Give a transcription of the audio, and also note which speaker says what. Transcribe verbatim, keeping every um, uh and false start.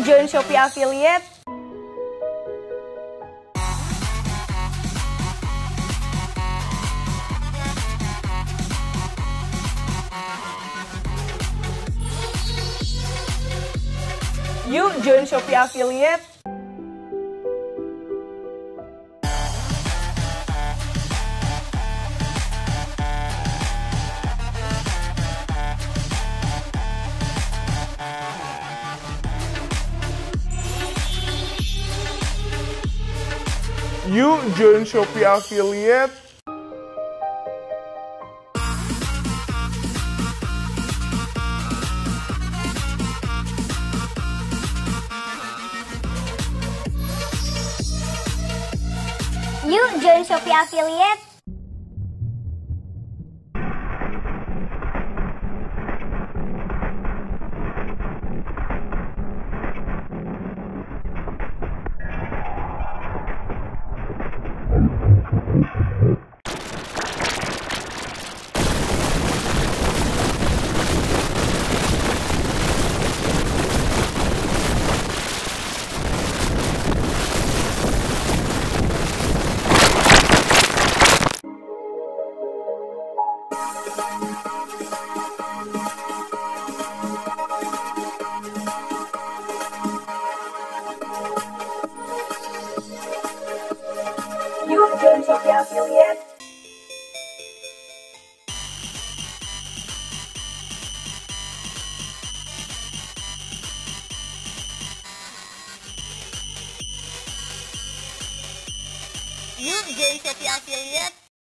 Speaker 1: Yuk join Shopee Affiliate. Yuk join Shopee Affiliate.
Speaker 2: Yuk join Shopee Affiliate.
Speaker 1: Yuk join Shopee Affiliate. Yuk join Shopee Affiliate.
Speaker 3: Yuk join Shopee Affiliate.